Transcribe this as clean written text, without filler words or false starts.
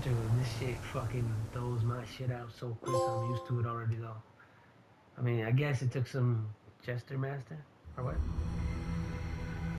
Dude, this shit fucking throws my shit out so quick. I'm used to it already though. I mean, I guess it took some Chester Master or what?